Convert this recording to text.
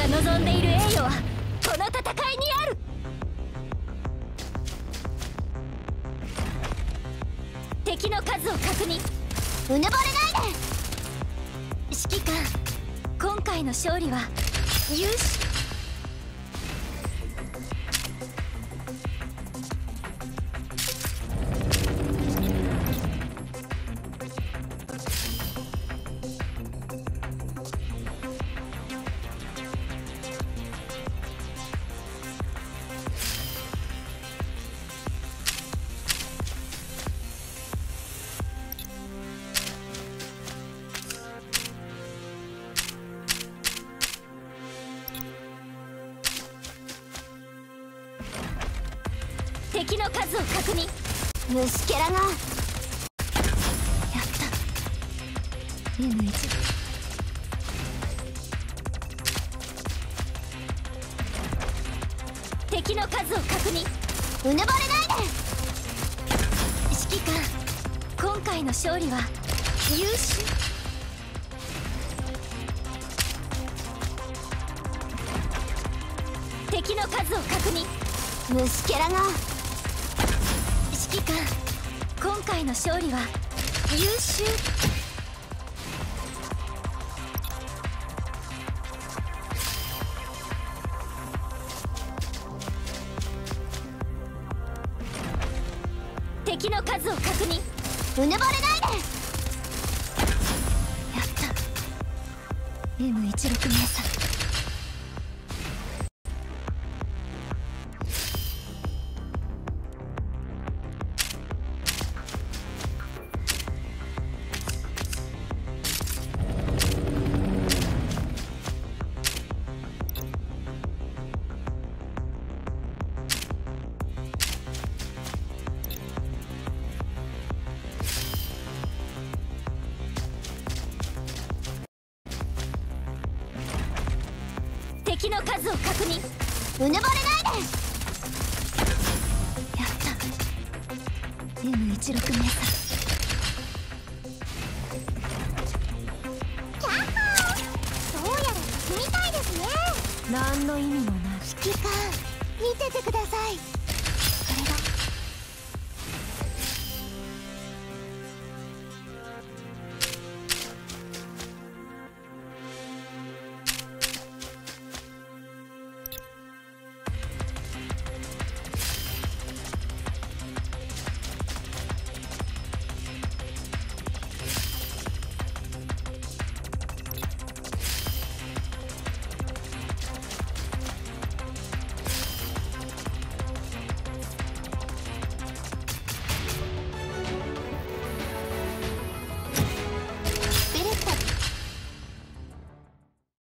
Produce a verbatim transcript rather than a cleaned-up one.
が望んでいる栄誉はこの戦いにある。敵の数を確認。 うぬぼれないで。 指揮官、今回の勝利は優勝。敵の数を確認。 虫けらが。やった。 エムワン。 敵の数を確認。 うぬぼれないで。 指揮官、今回の勝利は優秀。敵の数を確認。 虫けらが。 指揮官、今回の勝利は優秀。敵の数を確認。 うぬぼれないで。やった。 エムじゅうろく 名作。 敵の数を確認。 うぬぼれないで。やった。 エムじゅうろく 名作。 キャッホー。どうやら敵みたいですね。 何の意味もない。 指揮官、見ててください。